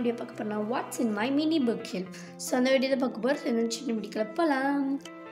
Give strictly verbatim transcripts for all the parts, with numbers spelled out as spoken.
Video பார்க்க போகிறேன். What's in my mini book shelf. So அந்த வீடியோ தான் பார்க்க போகிறேன். என்ன சின்ன வீடியோக்குள்ள போகலாம்.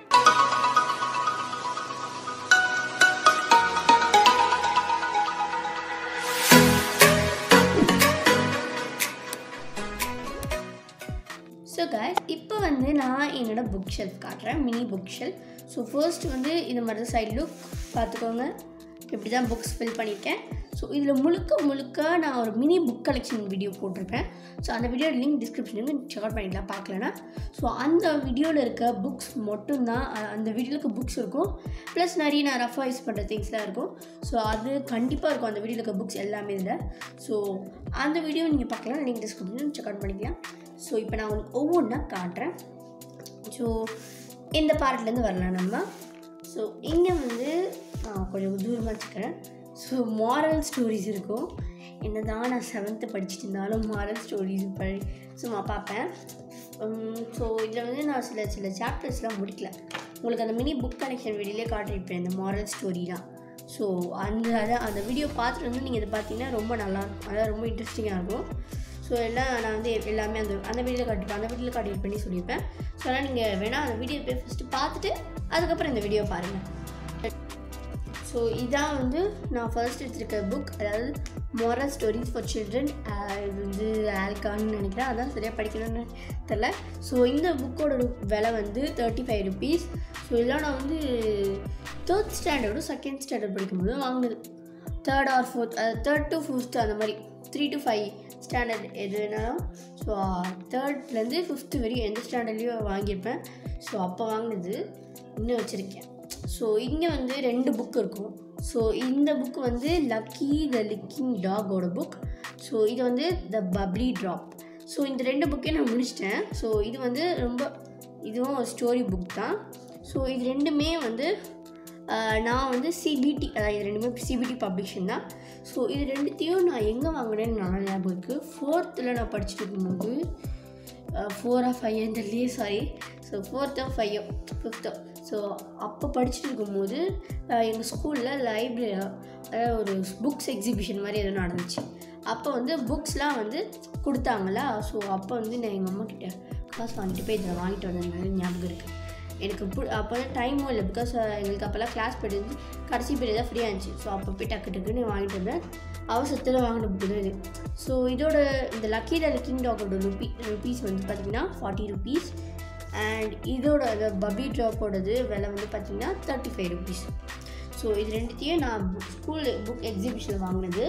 ஸோ கைஸ், இப்போ வந்து நான் என்னோட புக் ஷெல்ஃப் காட்டுறேன், mini book shelf. So first வந்து இந்த மாதிரி தான் சைட் லுக் பார்த்துக்கோங்க. இப்படி தான் புக்ஸ் ஃபில் பண்ணியிருக்கேன். ஸோ இதில் முழுக்க முழுக்க நான் ஒரு மினி புக் கலெக்ஷன் வீடியோ போட்டிருப்பேன். ஸோ அந்த வீடியோ லிங்க் டிஸ்கிரிப்ஷனுக்கு செக் அவுட் பண்ணிக்கலாம் பார்க்கலன்னா. ஸோ அந்த வீடியோவில் இருக்க புக்ஸ் மட்டும்தான், அந்த வீடியோவுக்கு புக்ஸ் இருக்கும், ப்ளஸ் நிறைய நான் ரஃபாக யூஸ் பண்ணுற திங்ஸ்லாம் இருக்கும். ஸோ அது கண்டிப்பாக இருக்கும் அந்த வீடியோவில் இருக்க புக்ஸ் எல்லாமே இதில். ஸோ அந்த வீடியோ நீங்கள் பார்க்கலாம், லிங்க் டிஸ்கிரிப்ஷன் செக் அவுட் பண்ணிக்கலாம். ஸோ இப்போ நான் உங்களுக்கு ஒவ்வொன்றா காட்டுறேன். ஸோ இந்த பார்ட்லேருந்து வரலாம் நம்ம. ஸோ இங்கே வந்து நான் கொஞ்சம் தூரமாக வச்சுக்கிறேன். ஸோ மாரல் ஸ்டோரிஸ் இருக்கும். என்ன தான் நான் செவன்த்து படிச்சுட்டு இருந்தாலும் மாரல் ஸ்டோரிஸ் படி சும்மா பார்ப்பேன். ஸோ இதில் வந்து நான் சில சில சாப்டர்ஸ்லாம் முடிக்கல. உங்களுக்கு அந்த மினி புக் கலெக்ஷன் வீடியோலேயே காட்டியிருப்பேன் இந்த மாரல் ஸ்டோரிலாம். ஸோ அந்த அதை அந்த வீடியோ பார்த்துட்டு வந்து நீங்கள் இதை பார்த்தீங்கன்னா ரொம்ப நல்லாயிருக்கும், அதாவது ரொம்ப இன்ட்ரெஸ்டிங்காக இருக்கும். ஸோ எல்லாம் நான் வந்து எல்லாமே அந்த அந்த வீடியோவில் காட்டியிருப்பேன், அந்த வீடியோவில் காட்டிட்டு பண்ணி சொல்லியிருப்பேன். ஸோ அதனால் நீங்கள் வேணால் அந்த வீடியோ போய் ஃபஸ்ட்டு பார்த்துட்டு அதுக்கப்புறம் இந்த வீடியோ பாருங்கள். ஸோ இதான் வந்து நான் ஃபர்ஸ்ட் எடுத்துருக்க புக், அதாவது மாரல் ஸ்டோரிஸ் ஃபார் சில்ட்ரன். இது வந்து ஆல்கான்னு நினைக்கிறேன், அதான் சரியாக படிக்கணும்னு தெரில. ஸோ இந்த புக்கோட விலை வந்து தேர்ட்டி ஃபைவ் ருபீஸ். ஸோ இதெல்லாம் நான் வந்து தேர்ட் ஸ்டாண்டர்டும் செகண்ட் ஸ்டாண்டர்ட் படிக்கும்போது வாங்கினது. Third or fourth, third to fifth அந்த மாதிரி, த்ரீ டு ஃபைவ் ஸ்டாண்டர்ட் எதுனாலும். ஸோ தேர்ட்லேருந்து ஃபிஃப்த்து வரையும் எந்த ஸ்டாண்டர்ட்லேயும் வாங்கியிருப்பேன். ஸோ அப்போ வாங்கினது இன்னும் வச்சுருக்கேன். ஸோ இங்கே வந்து ரெண்டு புக் இருக்கும். ஸோ இந்த புக் வந்து லக்கி த லிக்கிங் டாகோட புக். ஸோ இது வந்து த பப்ளி ட்ராப். ஸோ இந்த ரெண்டு புக்கையும் நான் முடிச்சிட்டேன். ஸோ இது வந்து ரொம்ப இதுவும் ஒரு ஸ்டோரி புக் தான். ஸோ இது ரெண்டுமே வந்து நான் வந்து சிபிடி, அதாவது இது ரெண்டுமே சிபிடி பப்ளிஷன் தான். ஸோ இது ரெண்டுத்தையும் நான் எங்கே வாங்கினேன்னு நான் ஞாபகம் இருக்குது. ஃபோர்த்தில் நான் படிச்சுட்டு இருக்கும்போது, ஃபோரா ஃபைவ்ன்றதுலேயே சாரி ஸோ ஃபோர்த்தோ ஃபைவோ ஃபிஃப்த்தோ ஸோ அப்போ படிச்சுட்டு இருக்கும்போது எங்கள் ஸ்கூலில் லைப்ரரி, அதாவது ஒரு புக்ஸ் எக்ஸிபிஷன் மாதிரி எதுவும் நடந்துச்சு. அப்போ வந்து புக்ஸ்லாம் வந்து கொடுத்தாங்களா. ஸோ அப்போ வந்து நான் எங்கள் அம்மா கிட்டே காசு வாங்கிட்டு போய் இதில் வாங்கிட்டு வந்தது ஞாபகம் இருக்குது எனக்கு. அப்போ வந்து டைமும் இல்லை, பிகாஸ் எங்களுக்கு அப்போல்லாம் கிளாஸ் போய்ட்டு கடைசி பீரியட் தான் ஃப்ரீயாக இருந்துச்சு. ஸோ அப்போ போய் டக்கு டக்குன்னு வாங்கிட்டு வந்தேன். அவசரத்தில் வாங்கின புக்கு தான் இது. ஸோ இதோட இந்த லக்கி த லிக்கிங் டாகோட ருபீ ருபீஸ் வந்து பார்த்திங்கன்னா ஃபார்ட்டி ருபீஸ். அண்ட் இதோட அந்த பப்ளி ட்ராப்போடது விலை வந்து பார்த்திங்கன்னா தேர்ட்டி ஃபைவ் ருபீஸ். ஸோ இது ரெண்டுத்தையும் நான் புக் ஸ்கூல் புக் எக்ஸிபிஷனில் வாங்கினது.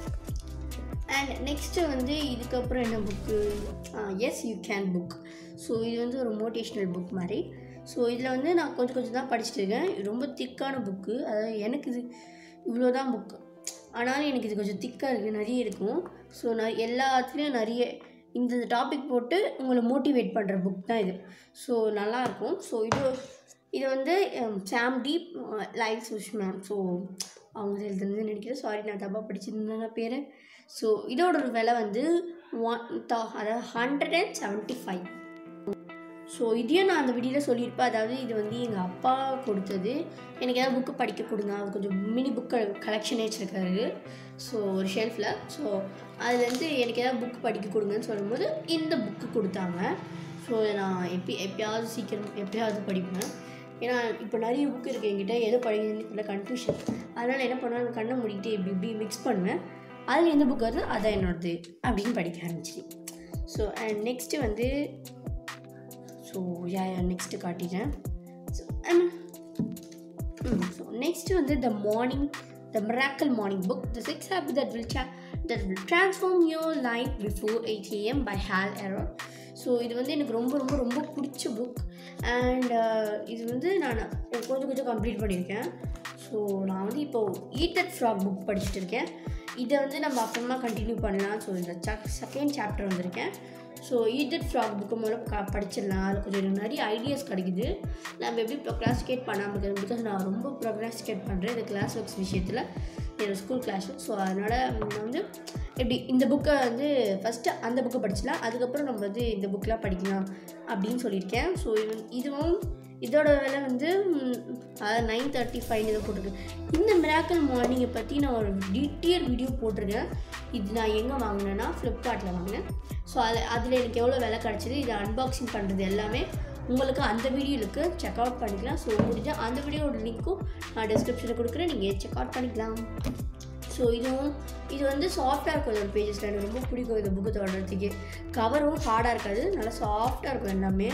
அண்ட் நெக்ஸ்ட்டு வந்து இதுக்கப்புறம் என்ன book, yes you can book. So இது வந்து ஒரு மோட்டிவேஷ்னல் புக் மாதிரி. ஸோ இதில் வந்து நான் கொஞ்சம் கொஞ்சம் தான் படிச்சுட்டு இருக்கேன். ரொம்ப திக்கான புக்கு, அதாவது எனக்கு இது இவ்வளோ தான் புக்கு, ஆனாலும் எனக்கு இது கொஞ்சம் திக்காக இருக்குது, நிறைய இருக்கும். ஸோ நான் எல்லாத்துலேயும் நிறைய இந்த டாபிக் போட்டு உங்களை மோட்டிவேட் பண்ணுற புக் தான் இது. ஸோ நல்லாயிருக்கும். ஸோ இது இது வந்து சாம் டீப் லைக் சுஷ் மேம். ஸோ அவங்க எழுதுனது நினைக்கிறேன், சாரி நான் தப்பாக படிச்சிருந்தேன் பேர். ஸோ இதோட ஒரு விலை வந்து ஒன் தா அதாவது hundred and seventy five. So இதையும் நான் அந்த வீடியோவில் சொல்லியிருப்பேன். அதாவது இது வந்து எங்கள் அப்பா கொடுத்தது. எனக்கு ஏதாவது புக்கு படிக்க கொடுங்க, அது கொஞ்சம் மினி புக் கலெக்ஷனே வச்சுருக்காரு. ஸோ ஒரு ஷெல்ஃபில். ஸோ அதுலேருந்து எனக்கு ஏதாவது புக்கு படிக்க கொடுங்கன்னு சொல்லும்போது இந்த புக்கு கொடுத்தாங்க. ஸோ நான் எப்பி எப்பயாவது சீக்கிரம் எப்பயாவது படிப்பேன். ஏன்னா இப்போ நிறைய புக்கு இருக்குது என்கிட்ட, எதோ படிக்கிறதுன்னு இல்லை கன்ஃபியூஷன். அதனால் என்ன பண்ணுவேன், கண்ணை மூடிக்கிட்டு இப்படி இப்படி மிக்ஸ் பண்ணுவேன். அதில் எந்த புக் வருது அதான் என்னோடது அப்படின்னு படிக்க ஆரம்பிச்சு. ஸோ அண்ட் நெக்ஸ்ட்டு வந்து ஸோ யா நெக்ஸ்ட்டு காட்டிட்டேன். ஸோ ஸோ நெக்ஸ்ட்டு வந்து the morning the miracle morning book, the six habit that will that will transform your life before eight AM by Hal Elrod. So இது வந்து எனக்கு ரொம்ப ரொம்ப ரொம்ப பிடிச்ச புக். அண்ட் இது வந்து நான் கொஞ்சம் கொஞ்சம் கம்ப்ளீட் பண்ணியிருக்கேன். ஸோ நான் வந்து இப்போது ஈட் தட் ஃப்ராக் புக் படிச்சுட்டு இருக்கேன். இதை வந்து நம்ம அப்புறமா கண்டினியூ பண்ணலாம். ஸோ இந்த செகண்ட் சாப்டர் வந்திருக்கேன். So eat that frog book முதல்ல க படிச்சிடலாம். அதில் கொஞ்சம் எனக்கு நிறைய ஐடியாஸ் கிடைக்குது. நம்ம எப்படி ப்ரொக்ராஸ்டிகேட் பண்ணாமல் இருக்கிறது, பிகாஸ் நான் ரொம்ப ப்ரொக்ராஸ்டிகேட் பண்ணுறேன் இந்த கிளாஸ் ஒர்க்ஸ் விஷயத்தில், என்னோடய ஸ்கூல் கிளாஸு. ஸோ அதனால் நான் வந்து எப்படி இந்த புக்கை வந்து ஃபஸ்ட்டு அந்த புக்கை படிச்சிடலாம், அதுக்கப்புறம் நம்ம வந்து இந்த புக்கெலாம் படிக்கலாம் அப்படின்னு சொல்லியிருக்கேன். ஸோ இது இதுவும் இதோட விலை வந்து நைன் தேர்ட்டி ஃபைவ் இதை போட்டிருக்கேன். இந்த மிராக்கிள் மார்னிங்கை பற்றி நான் ஒரு டீட்டெயில் வீடியோ போட்டிருக்கேன். இது நான் எங்கே வாங்கினேன்னா ஃப்ளிப்கார்ட்டில் வாங்கினேன். ஸோ அது அதில் எனக்கு எவ்வளோ விலை கிடச்சிது, இதை அன்பாக்சிங் பண்ணுறது எல்லாமே உங்களுக்கு அந்த வீடியோவுக்கு செக் அவுட் பண்ணிக்கலாம். ஸோ முடிஞ்சால் அந்த வீடியோட லிங்க்கும் நான் டிஸ்கிரிப்ஷனில் கொடுக்குறேன், நீங்கள் செக் அவுட் பண்ணிக்கலாம். ஸோ இதுவும் இது வந்து சாஃப்டாக இருக்கும். இதோட பேஜஸில் எனக்கு ரொம்ப பிடிக்கும் இந்த புக்கு தொடர்றதுக்கு. கவரும் ஹார்டாக இருக்காது, நல்லா சாஃப்டாக இருக்கும் எல்லாமே.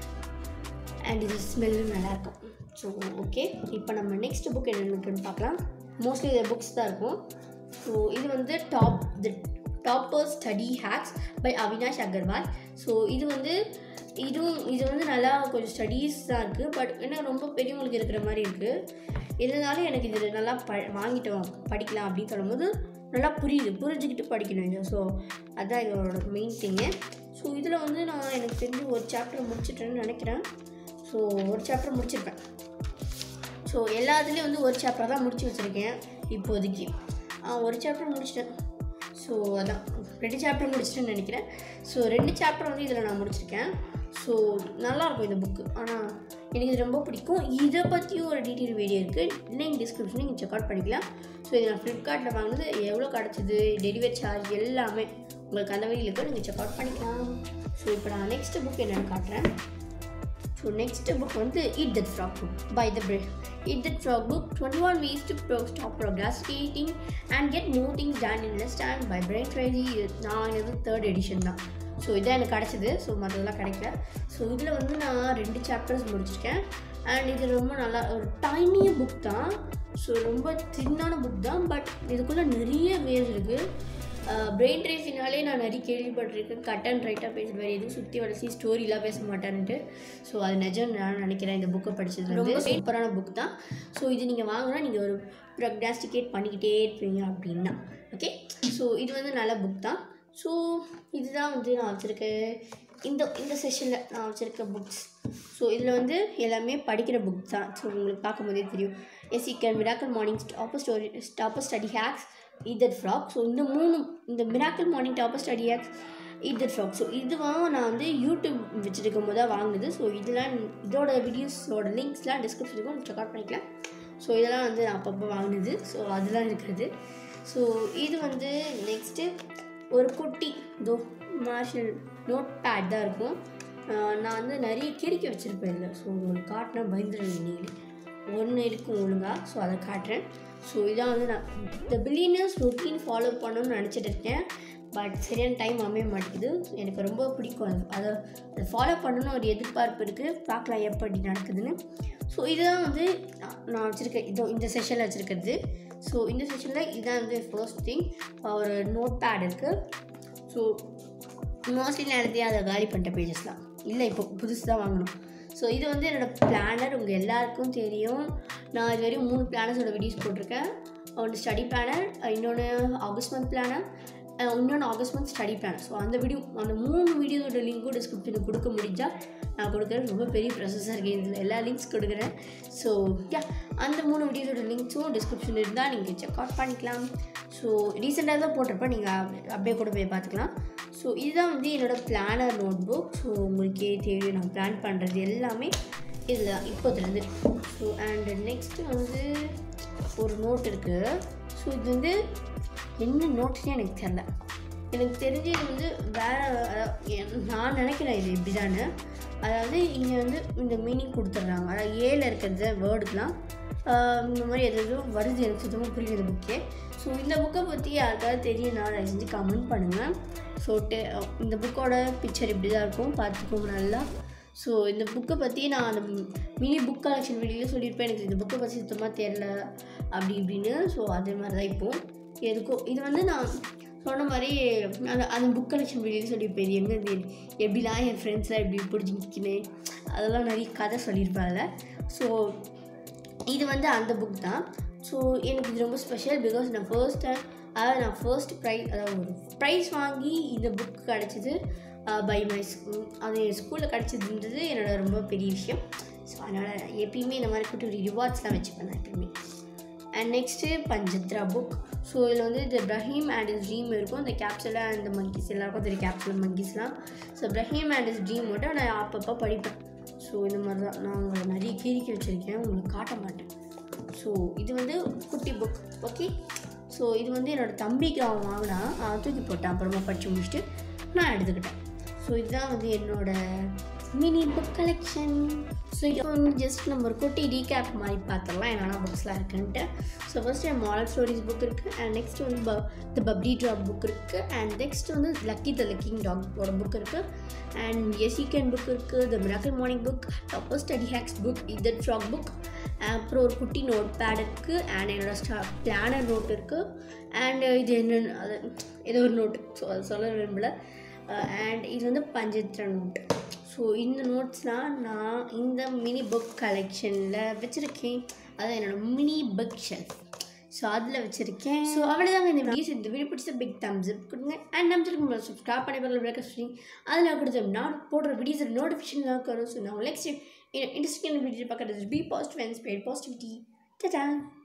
அண்ட் இது ஸ்மெல்லும் நல்லாயிருக்கும். ஸோ ஓகே, இப்போ நம்ம நெக்ஸ்ட் புக் என்னென்னு பார்க்கலாம். மோஸ்ட்லி இது புக்ஸ் தான் இருக்கும். ஸோ இது வந்து top the topper study hacks by Avinash Agarwal. So இது வந்து இதுவும் இது வந்து நல்லா கொஞ்சம் ஸ்டடீஸ் தான் இருக்குது. பட் என்ன ரொம்ப பெரியவங்களுக்கு இருக்கிற மாதிரி இருக்குது. இருந்தாலும் எனக்கு இது நல்லா ப வாங்கிட்டோம் படிக்கலாம் அப்படின்னு சொல்லும்போது நல்லா புரியுது, புரிஞ்சுக்கிட்டு படிக்கணும் இது. ஸோ அதுதான் இதோட மெயின் திங்கு. ஸோ இதில் வந்து நான் எனக்கு தெரிஞ்சு ஒரு சாப்டர் முடிச்சிட்டேன்னு நினைக்கிறேன். ஸோ ஒரு சாப்டர் முடிச்சிருப்பேன். ஸோ எல்லாத்துலேயும் வந்து ஒரு சாப்டர் தான் முடிச்சு வச்சுருக்கேன் இப்போதைக்கு. ஒரு சாப்டர் முடிச்சிட்டேன். ஸோ அதான் ரெண்டு சாப்டர் முடிச்சிட்டேன்னு நினைக்கிறேன். ஸோ ரெண்டு சாப்டர் வந்து இதில் நான் முடிச்சிருக்கேன். ஸோ நல்லாயிருக்கும் இந்த புக்கு. ஆனால் எனக்கு இது ரொம்ப பிடிக்கும். இதை பற்றியும் ஒரு டீட்டெயில் வீடியோ இருக்குது, லிங்க் டிஸ்கிரிப்ஷனில் நீங்கள் செக் அவுட் பண்ணிக்கலாம். ஸோ இது நான் ஃப்ளிப்கார்ட்டில் வாங்கினது, எவ்வளோ கிடச்சிது, டெலிவரி சார்ஜ் எல்லாமே உங்களுக்கு அந்த வீடியோ இருக்குது, நீங்கள் செக் அவுட் பண்ணிக்கலாம். ஸோ இப்போ நான் நெக்ஸ்ட் புக் என்னென்னு காட்டுறேன். ஸோ நெக்ஸ்ட் புக் வந்து Eat That Frog Book by the Brain. Eat That Frog Book, twenty-one ways to stop procrastinating and get more things done in less time by Brain Tracy. நான் இது third edition தான். So இதான் எனக்கு கிடச்சிது. So மற்றதெல்லாம் கிடைக்கல. So இதில் வந்து நான் ரெண்டு சாப்டர்ஸ் முடிச்சிருக்கேன். அண்ட் இது ரொம்ப நல்லா ஒரு டைனிய புக் தான். ஸோ ரொம்ப தின்னான புக் தான். பட் இதுக்குள்ளே நிறைய வேஸ் இருக்குது. பிரெயின் ட்ரேசினாலே நான் நிறைய கேள்விப்பட்டிருக்கேன், கட் அண்ட் ரைட்டாக பேசுகிற வேறு எதுவும் சுற்றி வளர்ச்சி ஸ்டோரிலாம் பேச மாட்டான்ட்டு. ஸோ அது நிஜம் நான் நினைக்கிறேன். இந்த புக்கை படித்தது ரொம்ப சூப்பரான புக் தான். ஸோ இது நீங்கள் வாங்கினா நீங்கள் ஒரு ப்ரக்னாஸ்டிகேட் பண்ணிக்கிட்டே இருப்பீங்க அப்படின்னா. ஓகே, ஸோ இது வந்து நல்ல புக் தான். ஸோ இதுதான் வந்து நான் வச்சுருக்க இந்த இந்த செஷனில் நான் வச்சுருக்க புக்ஸ். ஸோ இதில் வந்து எல்லாமே படிக்கிற புக் தான். ஸோ உங்களுக்கு பார்க்கும்போதே தெரியும். Yes you can miracle morning topper story topper study hacks Eat That Frog. So இந்த மூணு இந்த miracle morning topper study hacks Eat That Frog. So இதுவாக நான் வந்து யூடியூப் வச்சுருக்கும் போது தான் வாங்கினது. ஸோ இதெல்லாம் இதோட வீடியோஸோட லிங்க்ஸ்லாம் டிஸ்கிரிப்ஷனுக்கும் செக் அவுட் பண்ணிக்கலாம். ஸோ இதெல்லாம் வந்து நான் அப்பப்போ வாங்கினது. ஸோ அதெல்லாம் இருக்கிறது. ஸோ இது வந்து நெக்ஸ்ட்டு ஒரு குட்டி தோ மார்ஷல் நோட் பேட் தான் இருக்கும். நான் வந்து நிறைய கிறுக்கி வச்சுருப்பேன் இல்லை. ஸோ உங்களுக்கு காட்டினா பயந்துருங்க நீங்கள். ஒன்று இருக்கும் ஒழுங்காக. ஸோ அதை காட்டுறேன். ஸோ இதான் வந்து நான் இந்த பில்லியனர்ஸ் ரொட்டீன் ஃபாலோ பண்ணணும்னு நினச்சிட்டு இருக்கேன். பட் சரியான டைம் அமைய மாட்டேங்குது. எனக்கு ரொம்ப பிடிக்கும் அது. அதை அதை ஃபாலோ பண்ணணும்னு ஒரு எதிர்பார்ப்பு இருக்குது. பார்க்கலாம் எப்படி நடக்குதுன்னு. ஸோ இதுதான் வந்து நான் வச்சுருக்கேன். இதோ இந்த செஷனில் வச்சுருக்கிறது. ஸோ இந்த செஷனில் இதுதான் வந்து ஃபர்ஸ்ட் திங். ஒரு நோட் பேட் இருக்குது. ஸோ மோஸ்ட்லி நான் எடுத்து அதை காலி பண்ணிட்ட பேஜஸ்லாம் இல்லை, இப்போ புதுசு தான் வாங்கணும். ஸோ இது வந்து என்னோடய பிளானர். உங்கள் எல்லாருக்கும் தெரியும், நான் இது வரையும் மூணு பிளானர்ஸோட வீடியோஸ் போட்டிருக்கேன். ஒன்று ஸ்டடி பிளானர், இன்னொன்று ஆகஸ்ட் மந்த் பிளானர், இன்னொன்று August month study planner. So அந்த வீடியோ அந்த மூணு வீடியோட லிங்க்கும் டிஸ்கிரிப்ஷனுக்கு கொடுக்க முடிஞ்சால் நான் கொடுக்குறேன். ரொம்ப பெரிய ப்ராசஸாக இருக்குது, இதில் எல்லா லிங்க்ஸ் கொடுக்குறேன். ஸோ யா அந்த மூணு வீடியோட லிங்க்ஸும் டிஸ்கிரிப்ஷன் இருந்தால் நீங்கள் செக் அவுட் பண்ணிக்கலாம். ஸோ ரீசெண்டாக தான் போட்டிருப்பேன், நீங்கள் அப்படியே கூட போய் பார்த்துக்கலாம். ஸோ இதுதான் வந்து என்னோடய பிளானர் நோட் புக். ஸோ உங்களுக்கே தெரியும் நான் பிளான் பண்ணுறது எல்லாமே இதில் தான் இப்போதுலேருந்து. ஸோ அண்டு நெக்ஸ்ட்டு வந்து ஒரு நோட் இருக்குது. ஸோ இது வந்து என்ன நோட்ஸ்னே எனக்கு தெரில. எனக்கு தெரிஞ்சு இது வந்து வேறு, நான் நினைக்கிறேன் இது இப்படி தானே. அதாவது இங்கே வந்து இந்த மீனிங் கொடுத்துட்றாங்க. அதாவது ஏல இருக்கிறது வேர்டுக்கெலாம் இந்த மாதிரி எது எதுவும் வருது. எனக்கு சுத்தமாக புரியுது புக்கே. ஸோ இந்த புக்கை பற்றி யாருக்காவது தெரியும் நான் அதை செஞ்சு கமெண்ட் பண்ணுங்கள். ஸோ டே இந்த புக்கோட பிக்சர் இப்படி தான் இருக்கும், பார்த்துக்கோங்க நல்லா. ஸோ இந்த புக்கை பற்றி நான் அந்த மினி புக் கலெக்ஷன் வீடியோவில் சொல்லியிருப்பேன். எனக்கு இந்த புக்கை பற்றி சுத்தமாக தெரில அப்படி இப்படின்னு. ஸோ அதே மாதிரி தான் இப்போது எதுக்கும் இது வந்து நான் சொன்ன மாதிரி அந்த அந்த புக் கலெக்ஷன் வீடியோவில் சொல்லியிருப்பேன். இது எங்கே எப்படிலாம் என் ஃப்ரெண்ட்ஸ்லாம் எப்படி பிடிச்சிக்கினேன் அதெல்லாம் நிறைய கதை சொல்லியிருப்பாங்க. ஸோ இது வந்து அந்த புக் தான். ஸோ எனக்கு இது ரொம்ப ஸ்பெஷல். பிகாஸ் நான் ஃபர்ஸ்ட் டைம் அதாவது நான் ஃபர்ஸ்ட் ப்ரைஸ் அதாவது ஒரு ப்ரைஸ் வாங்கி இந்த புக்கு கிடச்சிது பை மை ஸ்கூல். அது என் ஸ்கூலில் கிடச்சிதுன்றது என்னோடய ரொம்ப பெரிய விஷயம். ஸோ அதனால் எப்பயுமே இந்த மாதிரி கூட்டி ஒரு ரிவார்ட்ஸ்லாம் வச்சுப்பேன் நான் எப்பயுமே. And next Panchatantra book. So இதில் வந்து இந்த பிரஹீம் அண்ட் இஸ் ட்ரீம் இருக்கும். இந்த கேப்சூல் அண்ட் இந்த மங்கீஸ் எல்லாருக்கும் தெரியும், கேப்சூல் மங்கீஸ்லாம். ஸோ பிரஹீம் அண்ட் இஸ் ட்ரீம் மட்டும் நான் அப்பப்போ படிப்பேன். ஸோ இந்த மாதிரி தான் நான் உங்களை நிறைய கீரிக்கி வச்சுருக்கேன், உங்களுக்கு காட்ட மாட்டேன். ஸோ இது வந்து குட்டி புக். ஓகே, ஸோ இது வந்து என்னோடய தம்பிக்கு அவன் வாங்கினா தூக்கி போட்டேன், அப்புறமா படித்து முடிச்சுட்டு நான் எடுத்துக்கிட்டேன். ஸோ இதுதான் வந்து என்னோடய மினி புக் கலெக்ஷன். ஸோ இப்போ வந்து ஜஸ்ட் நம்ம ஒரு குட்டி ரீகேப் மாதிரி பார்த்துடலாம் என்னென்ன புக்ஸ்லாம் இருக்குன்ட்டு. ஸோ ஃபர்ஸ்ட் என் மாரல் ஸ்டோரிஸ் புக் இருக்குது, அண்ட் நெக்ஸ்ட் வந்து ப த பப்ளி ட்ராப் புக் இருக்குது, அண்ட் நெக்ஸ்ட் வந்து லக்கி த லக்கிங் டாகோட புக் இருக்குது, and yes you can book இருக்குது, the miracle morning book, topper study hacks book, eat that frog book, அப்புறம் ஒரு குட்டி நோட் பேட் இருக்குது, அண்ட் என்னோடய ஸ்டா பிளானர் நோட் இருக்குது, அண்ட் இது என்னென்னு அது ஏதோ ஒரு நோட்டு, ஸோ அது சொல்ல விரும்பல. அண்ட் இது வந்து பஞ்சத்திர நோட்டு. ஸோ இந்த நோட்ஸ்லாம் நான் இந்த மினி புக் கலெக்ஷனில் வச்சுருக்கேன், அதான் என்னோடய மினி புக் ஷெல்ஃப். ஸோ அதில் வச்சுருக்கேன். ஸோ அவ்வளோதாங்க இந்த வீடியோஸ். இந்த வீடியோ பிடிச்ச பிக் தம்ஸ் அப் கொடுங்க, அண்ட் நம்ம சேனல் சப்ஸ்கிரைப் பண்ணி பக்கத்தில் பிரேக் ஸ்க்ரீன் அதில் கொடுத்து நான் போடுற வீடியோஸ் நோட்டிஃபிகேஷன்லாம் வரும். ஸோ நான் நெக்ஸ்ட் இன்ட்ரெஸ்டிங் வீடியோ பார்க்குறது be positive and spread positivity. Ta-da!